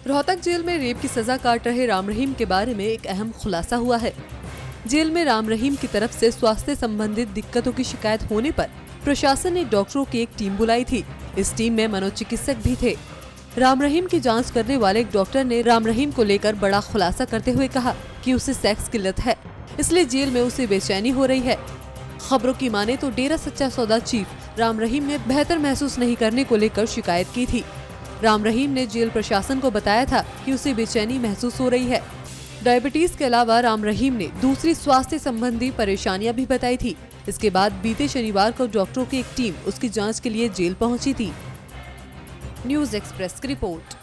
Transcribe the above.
Rohtak jail में rape की सजा काट रहे राम रहीम के बारे में एक अहम खुलासा हुआ है। जेल में राम रहीम की तरफ से स्वास्थ्य संबंधित दिक्कतों की शिकायत होने पर प्रशासन ने डॉक्टरों की एक टीम बुलाई थी। इस टीम में मनोचिकित्सक भी थे। राम रहीम की जांच करने वाले एक डॉक्टर ने राम रहीम को लेकर बड़ा खुलासा करते हुए कहा कि उसे सेक्स की लत है, इसलिए जेल में उसे बेचैनी हो रही है। खबरों की माने तो डेरा सच्चा सौदा चीफ राम रहीम ने बेहतर महसूस नहीं करने को लेकर शिकायत की थी। राम रहीम ने जेल प्रशासन को बताया था कि उसे बेचैनी महसूस हो रही है। डायबिटीज के अलावा राम रहीम ने दूसरी स्वास्थ्य संबंधी परेशानियां भी बताई थी। इसके बाद बीते शनिवार को डॉक्टरों की एक टीम उसकी जांच के लिए जेल पहुंची थी। न्यूज़ एक्सप्रेस की रिपोर्ट।